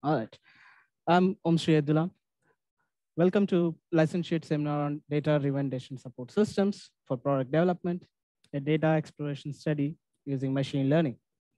All right. I'm Om Sri Abdullah. Welcome to licentiate seminar on data-driven decision support systems for product development, a data exploration study using machine learning.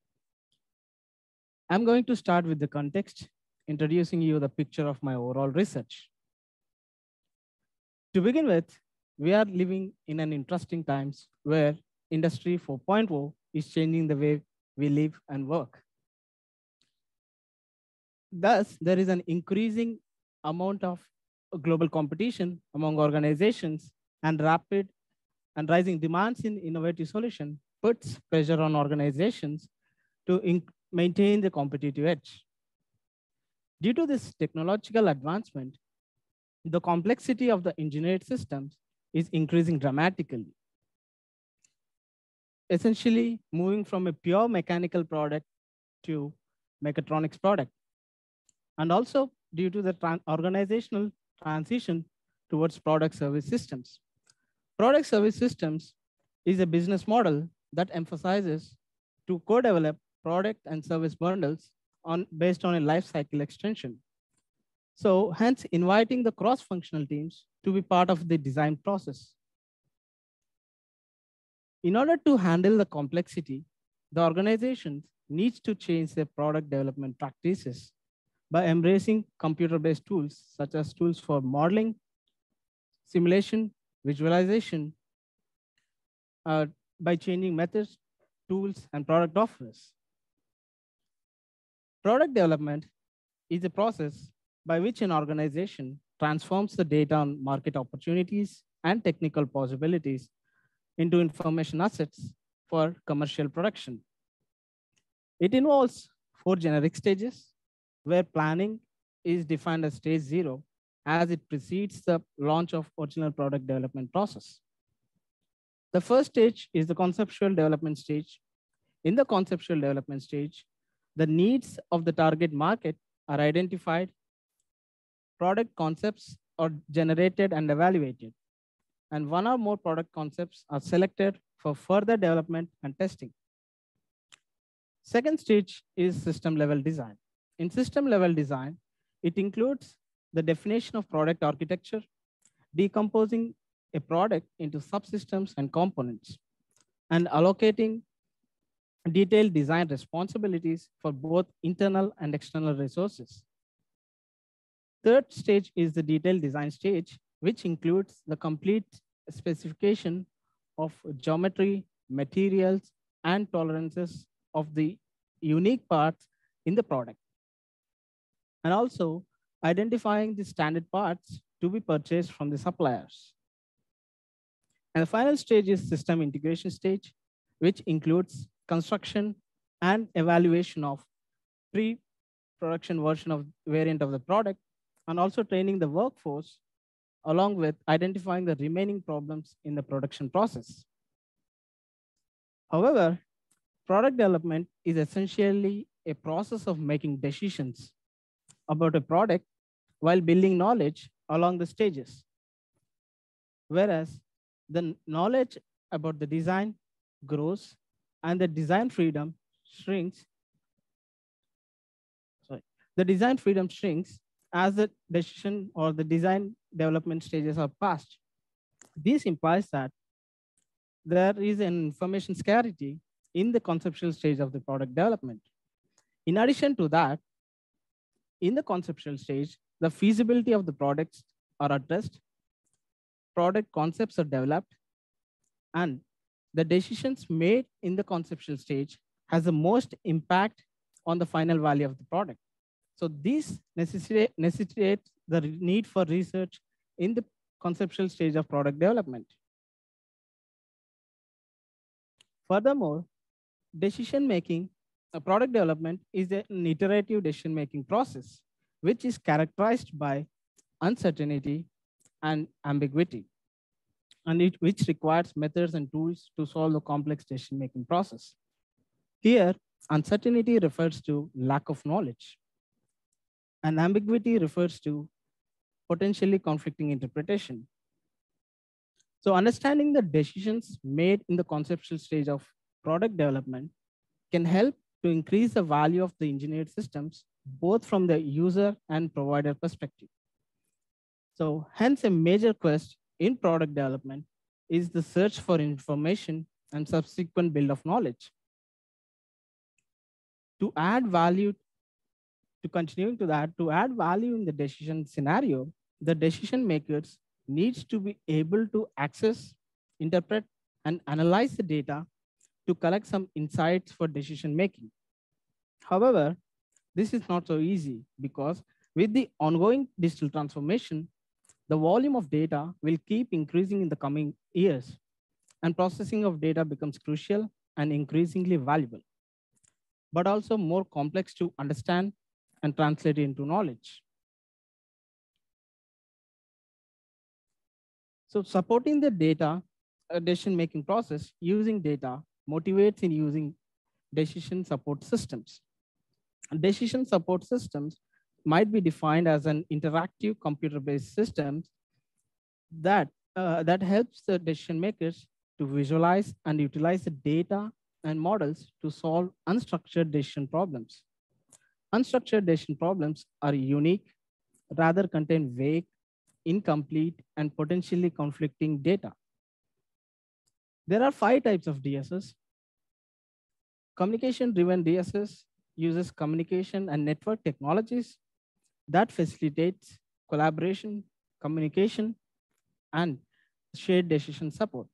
I'm going to start with the context, introducing you the picture of my overall research. To begin with, we are living in an interesting times where Industry 4.0 is changing the way we live and work. Thus, there is an increasing amount of global competition among organizations, and rapid and rising demands in innovative solution puts pressure on organizations to maintain the competitive edge. Due to this technological advancement, the complexity of the engineered systems is increasing dramatically, essentially moving from a pure mechanical product to mechatronics product. And also due to the organizational transition towards product service systems. Product service systems is a business model that emphasizes to co-develop product and service bundles based on a life cycle extension. So hence inviting the cross-functional teams to be part of the design process. In order to handle the complexity, the organization needs to change their product development practices by embracing computer-based tools, such as tools for modeling, simulation, visualization, by changing methods, tools, and product offers. Product development is a process by which an organization transforms the data on market opportunities and technical possibilities into information assets for commercial production. It involves 4 generic stages, where planning is defined as stage 0 as it precedes the launch of original product development process. The first stage is the conceptual development stage. In the conceptual development stage, the needs of the target market are identified, product concepts are generated and evaluated, and one or more product concepts are selected for further development and testing. Second stage is system level design. In system level design, it includes the definition of product architecture, decomposing a product into subsystems and components, and allocating detailed design responsibilities for both internal and external resources. Third stage is the detailed design stage, which includes the complete specification of geometry, materials, and tolerances of the unique parts in the product, and also identifying the standard parts to be purchased from the suppliers. And the final stage is system integration stage, which includes construction and evaluation of pre-production version of variant of the product, and also training the workforce, along with identifying the remaining problems in the production process. However, product development is essentially a process of making decisions about a product while building knowledge along the stages. Whereas the knowledge about the design grows and the design freedom shrinks. The design freedom shrinks as the decision or the design development stages are passed. This implies that there is an information scarcity in the conceptual stage of the product development. In addition to that, in the conceptual stage, the feasibility of the products are addressed, product concepts are developed, and the decisions made in the conceptual stage has the most impact on the final value of the product. So this necessitates the need for research in the conceptual stage of product development. Furthermore, decision-making, product development is an iterative decision-making process, which is characterized by uncertainty and ambiguity, and which requires methods and tools to solve the complex decision-making process. Here, uncertainty refers to lack of knowledge, and ambiguity refers to potentially conflicting interpretation. So understanding the decisions made in the conceptual stage of product development can help to increase the value of the engineered systems both from the user and provider perspective. So hence a major quest in product development is the search for information and subsequent build of knowledge. To add value, to continuing to that, to add value in the decision scenario, the decision makers needs to be able to access, interpret, and analyze the data to collect some insights for decision making. However, this is not so easy because with the ongoing digital transformation, the volume of data will keep increasing in the coming years, and processing of data becomes crucial and increasingly valuable, but also more complex to understand and translate into knowledge. So supporting the data decision-making process using data motivates in using decision support systems. Decision support systems might be defined as an interactive computer-based systems that helps the decision makers to visualize and utilize the data and models to solve unstructured decision problems. Unstructured decision problems are unique, rather contain vague, incomplete, and potentially conflicting data. There are 5 types of DSS. Communication-driven DSS uses communication and network technologies that facilitates collaboration, communication, and shared decision support.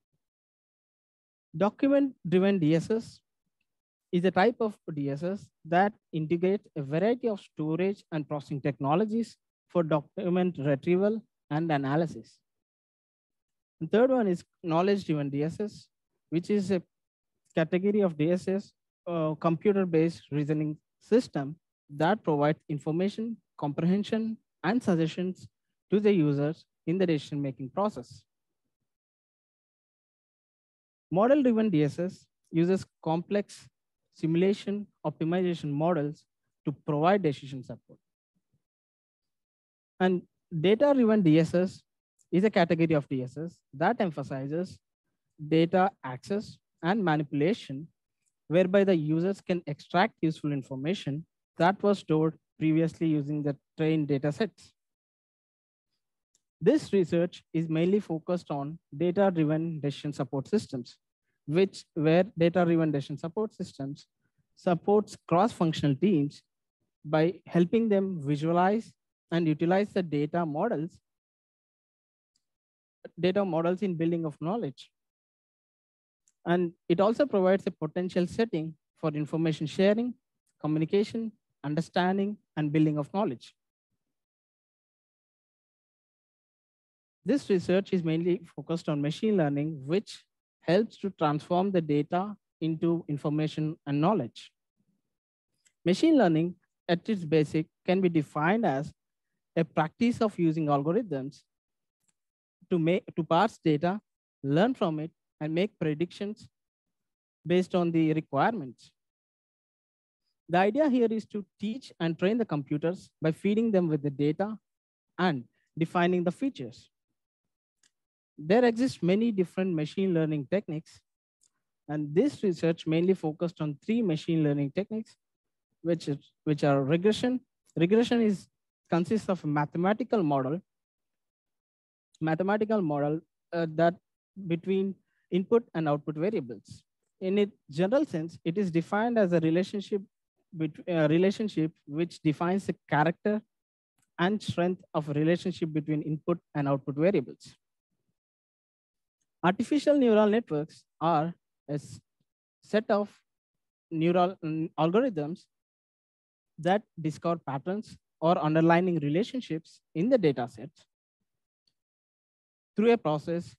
Document-driven DSS is a type of DSS that integrates a variety of storage and processing technologies for document retrieval and analysis. The third one is knowledge-driven DSS, which is a category of DSS, computer-based reasoning system that provides information, comprehension, and suggestions to the users in the decision-making process. Model-driven DSS uses complex simulation optimization models to provide decision support. And data-driven DSS is a category of DSS that emphasizes data access and manipulation, whereby the users can extract useful information that was stored previously using the trained data sets. This research is mainly focused on data-driven decision support systems, where data-driven decision support systems supports cross-functional teams by helping them visualize and utilize the data models in building of knowledge. And it also provides a potential setting for information sharing, communication, understanding, and building of knowledge. This research is mainly focused on machine learning, which helps to transform the data into information and knowledge. Machine learning at its basic can be defined as a practice of using algorithms to parse data, learn from it, and make predictions based on the requirements. The idea here is to teach and train the computers by feeding them with the data and defining the features. There exist many different machine learning techniques, and this research mainly focused on 3 machine learning techniques, which are regression. Regression consists of a mathematical model that between input and output variables. In its general sense, it is defined as a relationship which defines the character and strength of a relationship between input and output variables. Artificial neural networks are a set of neural algorithms that discover patterns or underlying relationships in the data sets through a process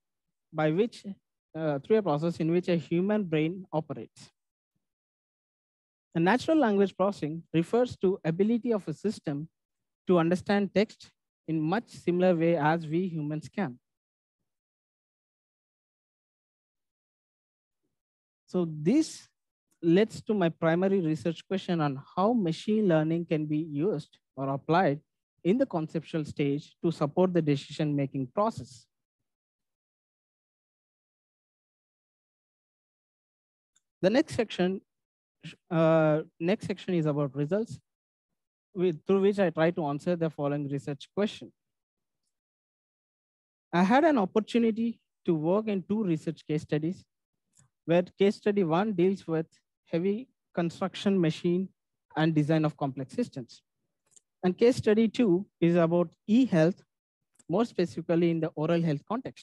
in which a human brain operates. A natural language processing refers to ability of a system to understand text in much similar way as we humans can. So this leads to my primary research question on how machine learning can be used or applied in the conceptual stage to support the decision-making process. The next section is about results. through which I try to answer the following research question. I had an opportunity to work in two research case studies, where case study one deals with heavy construction machine and design of complex systems. And case study two is about e-health, more specifically in the oral health context.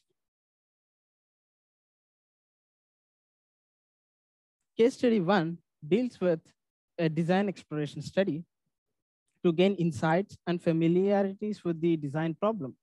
Case study one deals with a design exploration study to gain insights and familiarities with the design problem.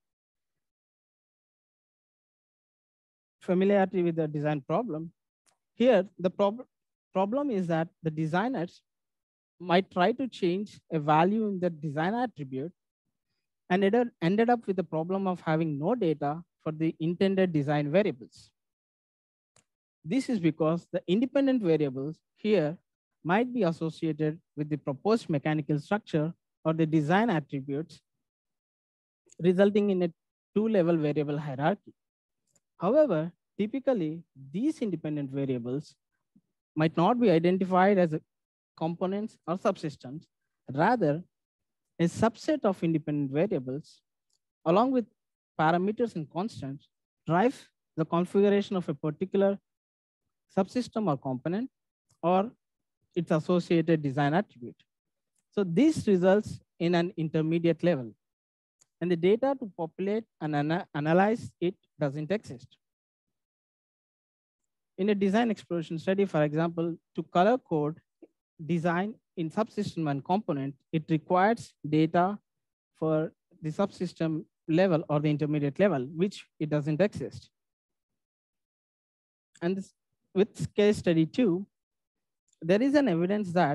Familiarity with the design problem. Here, the problem is that the designers might try to change a value in the design attribute and it ended up with the problem of having no data for the intended design variables. This is because the independent variables here might be associated with the proposed mechanical structure or the design attributes, resulting in a two-level variable hierarchy. However, typically, these independent variables might not be identified as components or subsystems, rather a subset of independent variables, along with parameters and constants, drive the configuration of a particular subsystem or component or its associated design attribute. So this results in an intermediate level, and the data to populate and analyze it doesn't exist. In a design exploration study, for example, to color code design in subsystem and component, it requires data for the subsystem level or the intermediate level, which it doesn't exist. And this, with case study two, there is an evidence that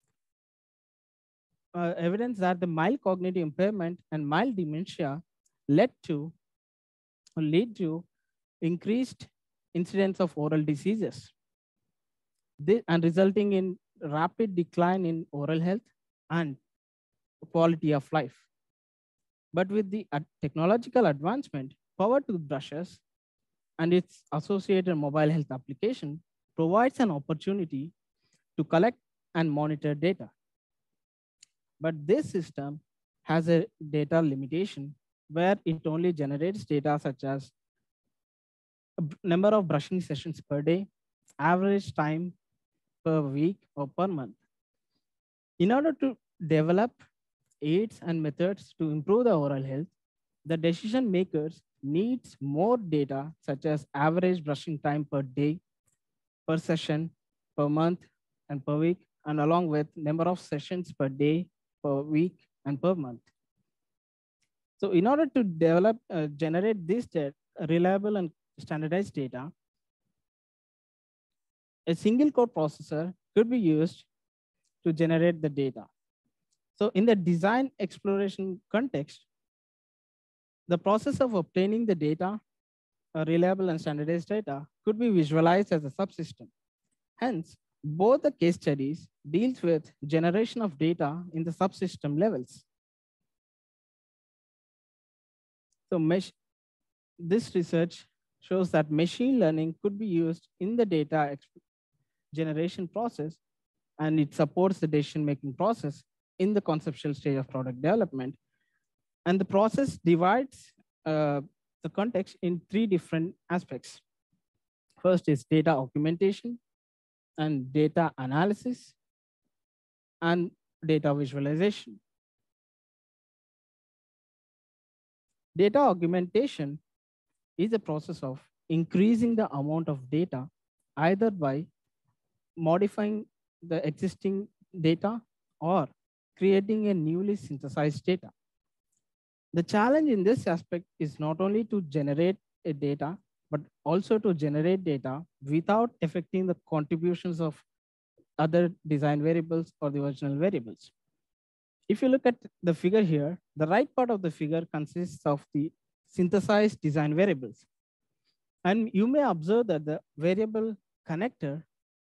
the mild cognitive impairment and mild dementia lead to increased incidence of oral diseases, and resulting in rapid decline in oral health and quality of life. But with the technological advancement, power toothbrushes and its associated mobile health application provides an opportunity to collect and monitor data. But this system has a data limitation where it only generates data such as number of brushing sessions per day, average time per week or per month. In order to develop aids and methods to improve the oral health, the decision makers needs more data such as average brushing time per day, per session, per month, and per week, and along with number of sessions per day, per week, and per month. So in order to generate this reliable and standardized data, a single core processor could be used to generate the data. So in the design exploration context, the process of obtaining the data, reliable and standardized data, could be visualized as a subsystem. Hence, both the case studies deals with generation of data in the subsystem levels. So this research shows that machine learning could be used in the data generation process, and it supports the decision-making process in the conceptual stage of product development. And the process divides the context in three different aspects. First is data augmentation and data analysis and data visualization. Data augmentation is a process of increasing the amount of data either by modifying the existing data or creating a newly synthesized data. The challenge in this aspect is not only to generate a data, but also to generate data without affecting the contributions of other design variables or the original variables. If you look at the figure here, the right part of the figure consists of the synthesized design variables. And you may observe that the variable connector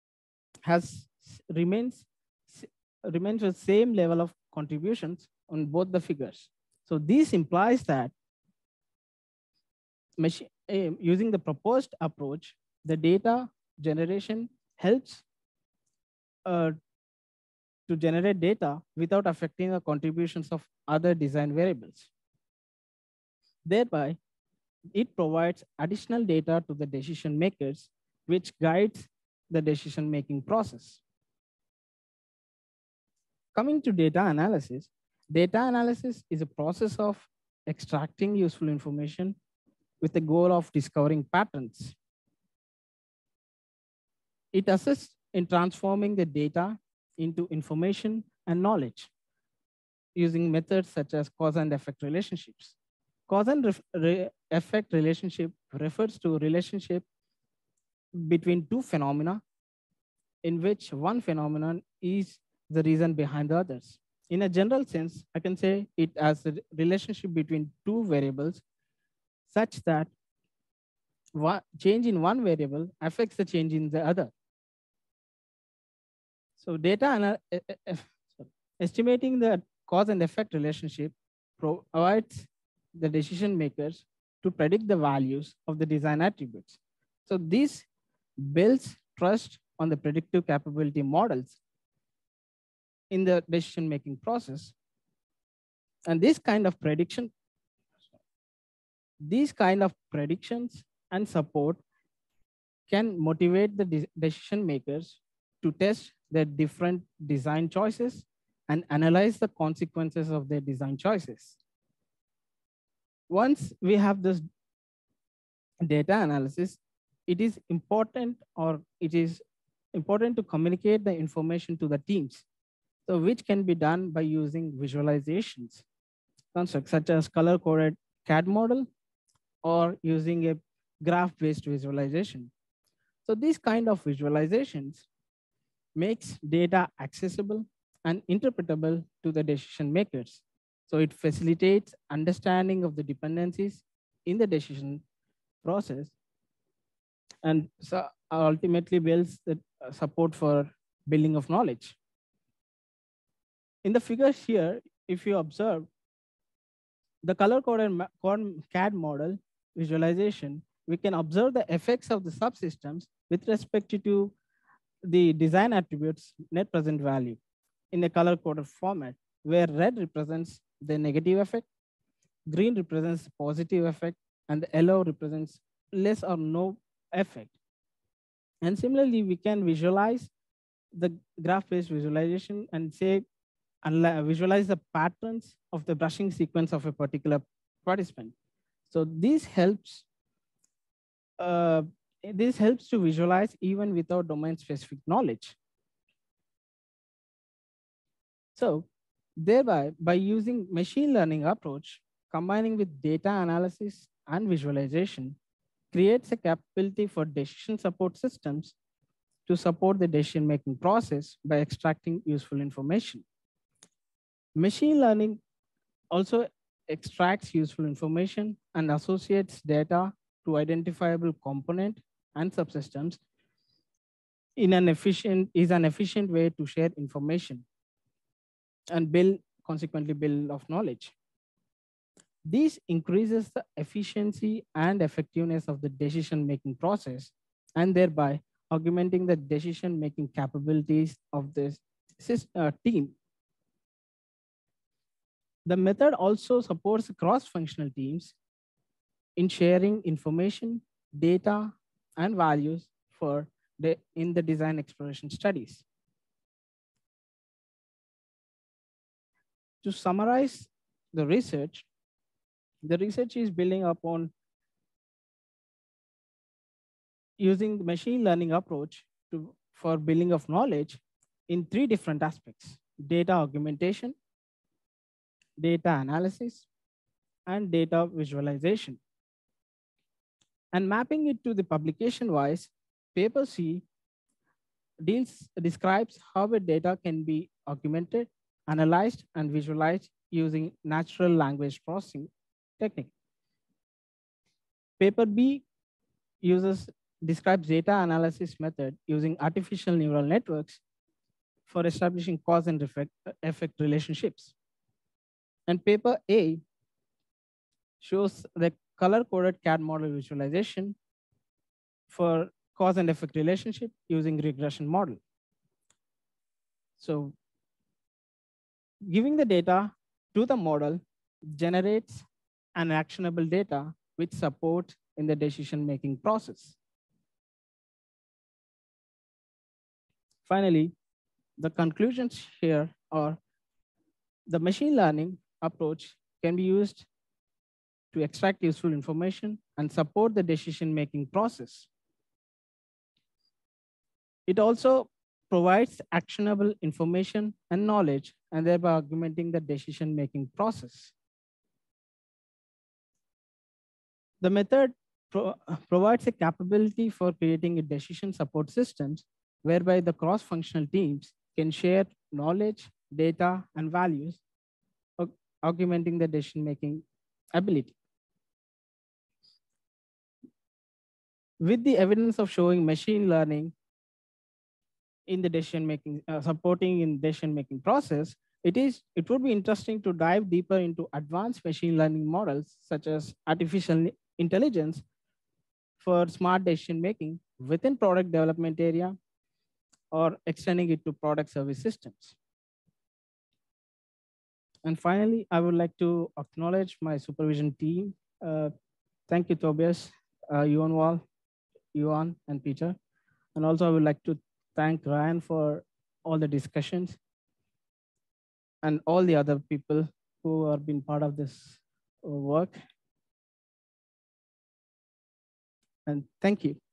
remains the same level of contributions on both the figures. So this implies that using the proposed approach, the data generation helps to generate data without affecting the contributions of other design variables. Thereby, it provides additional data to the decision makers, which guides the decision-making process. Coming to data analysis is a process of extracting useful information with the goal of discovering patterns. It assists in transforming the data into information and knowledge using methods such as cause and effect relationships. Cause and effect relationship refers to a relationship between two phenomena in which one phenomenon is the reason behind the others. In a general sense, I can say it as a relationship between two variables such that change in one variable affects the change in the other. So estimating the cause and effect relationship provides the decision makers to predict the values of the design attributes. So this builds trust on the predictive capability models in the decision-making process. And these kind of predictions and support can motivate the decision makers to test their different design choices and analyze the consequences of their design choices. Once we have this data analysis, it is important to communicate the information to the teams, so which can be done by using visualizations, constructs such as color-coded CAD model or using a graph-based visualization. So these kind of visualizations makes data accessible and interpretable to the decision makers. So it facilitates understanding of the dependencies in the decision process and so ultimately builds the support for building of knowledge. In the figures here, if you observe, the color-coded CAD model visualization, we can observe the effects of the subsystems with respect to the design attributes net present value in a color-coded format, where red represents the negative effect, green represents positive effect, and the yellow represents less or no effect. And similarly, we can visualize the graph-based visualization and say, visualize the patterns of the brushing sequence of a particular participant. So this helps to visualize even without domain-specific knowledge. So thereby, by using machine learning approach, combining with data analysis and visualization, creates a capability for decision support systems to support the decision-making process by extracting useful information. Machine learning also extracts useful information and associates data to identifiable component and subsystems is an efficient way to share information and consequently build of knowledge. This increases the efficiency and effectiveness of the decision-making process and thereby augmenting the decision-making capabilities of this team. The method also supports cross-functional teams in sharing information, data, and values in the design exploration studies. To summarize the research is building upon using the machine learning approach for building of knowledge in three different aspects: data augmentation, data analysis, and data visualization. And mapping it to the publication-wise, paper C describes how the data can be augmented, analyzed, and visualized using natural language processing technique. Paper B describes data analysis method using artificial neural networks for establishing cause and effect relationships. And paper A shows the color-coded CAD model visualization for cause and effect relationship using regression model. So Giving the data to the model generates an actionable data which support in the decision-making process. Finally, the conclusions here are the machine learning approach can be used to extract useful information and support the decision-making process. It also provides actionable information and knowledge, and thereby augmenting the decision-making process. The method provides a capability for creating a decision support systems whereby the cross-functional teams can share knowledge, data, and values, augmenting the decision-making ability. With the evidence of showing machine learning in the decision making, supporting in decision making process, it would be interesting to dive deeper into advanced machine learning models such as artificial intelligence for smart decision making within product development area or extending it to product service systems. And finally, I would like to acknowledge my supervision team. Thank you, Tobias, Yuan Wall, Yuan, and Peter. And also, I would like to thank Ryan for all the discussions and all the other people who have been part of this work. And thank you.